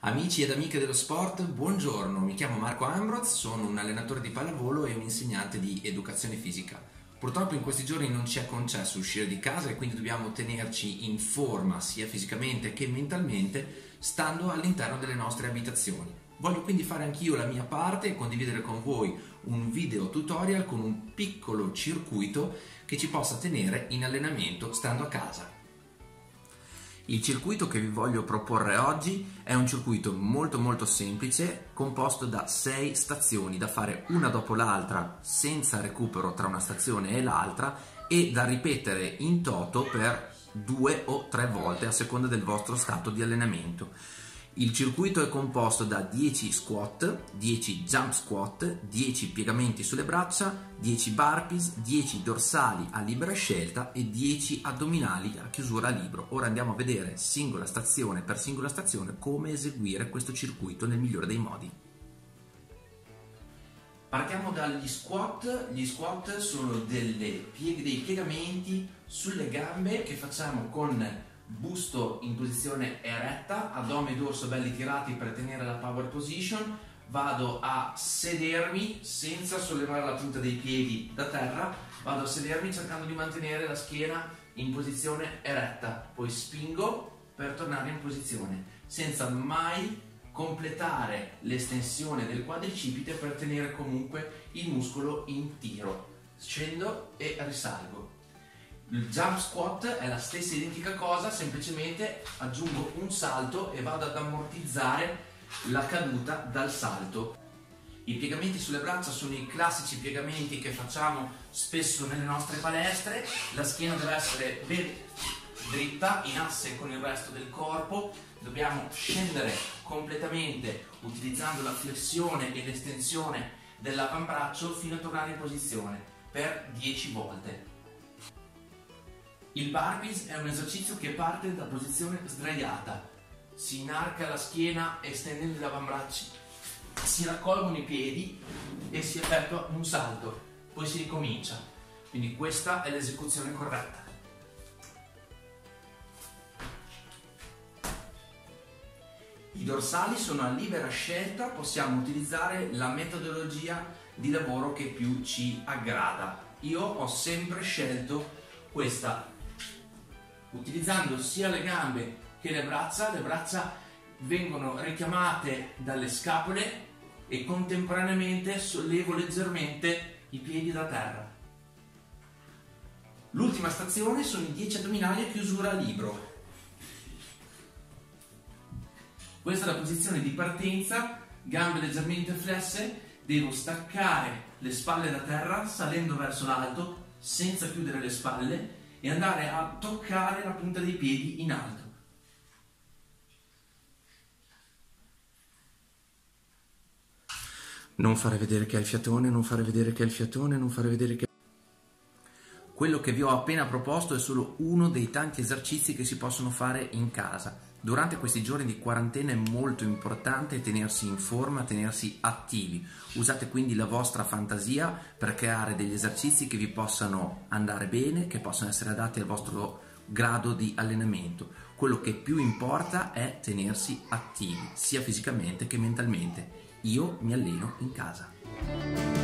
Amici ed amiche dello sport, buongiorno, mi chiamo Marco Ambroz, sono un allenatore di pallavolo e un insegnante di educazione fisica. Purtroppo in questi giorni non ci è concesso uscire di casa e quindi dobbiamo tenerci in forma sia fisicamente che mentalmente stando all'interno delle nostre abitazioni. Voglio quindi fare anch'io la mia parte e condividere con voi un video tutorial con un piccolo circuito che ci possa tenere in allenamento stando a casa. Il circuito che vi voglio proporre oggi è un circuito molto semplice, composto da 6 stazioni da fare una dopo l'altra senza recupero tra una stazione e l'altra e da ripetere in toto per 2 o 3 volte a seconda del vostro stato di allenamento. Il circuito è composto da 10 squat, 10 jump squat, 10 piegamenti sulle braccia, 10 burpees, 10 dorsali a libera scelta e 10 addominali a chiusura a libero. Ora andiamo a vedere singola stazione per singola stazione come eseguire questo circuito nel migliore dei modi. Partiamo dagli squat. Gli squat sono dei piegamenti sulle gambe che facciamo con busto in posizione eretta, addome e dorso belli tirati per tenere la power position. Vado a sedermi senza sollevare la punta dei piedi da terra, vado a sedermi cercando di mantenere la schiena in posizione eretta, poi spingo per tornare in posizione senza mai completare l'estensione del quadricipite per tenere comunque il muscolo in tiro. Scendo e risalgo. Il jump squat è la stessa identica cosa, semplicemente aggiungo un salto e vado ad ammortizzare la caduta dal salto. I piegamenti sulle braccia sono i classici piegamenti che facciamo spesso nelle nostre palestre. La schiena deve essere ben dritta, in asse con il resto del corpo. Dobbiamo scendere completamente utilizzando la flessione e l'estensione dell'avambraccio fino a tornare in posizione per 10 volte. Il burpees è un esercizio che parte da posizione sdraiata, si inarca la schiena estendendo gli avambracci, si raccolgono i piedi e si effettua un salto, poi si ricomincia, quindi questa è l'esecuzione corretta. I dorsali sono a libera scelta, possiamo utilizzare la metodologia di lavoro che più ci aggrada. Io ho sempre scelto questa, utilizzando sia le gambe che le braccia vengono richiamate dalle scapole e contemporaneamente sollevo leggermente i piedi da terra. L'ultima stazione sono i 10 addominali a chiusura a libero. Questa è la posizione di partenza, gambe leggermente flesse, devo staccare le spalle da terra salendo verso l'alto senza chiudere le spalle e andare a toccare la punta dei piedi in alto. Non fare vedere che hai il fiatone, non fare vedere che hai il fiatone, non fare vedere che... Quello che vi ho appena proposto è solo uno dei tanti esercizi che si possono fare in casa. Durante questi giorni di quarantena è molto importante tenersi in forma, tenersi attivi. Usate quindi la vostra fantasia per creare degli esercizi che vi possano andare bene, che possano essere adatti al vostro grado di allenamento. Quello che più importa è tenersi attivi, sia fisicamente che mentalmente. Io mi alleno in casa.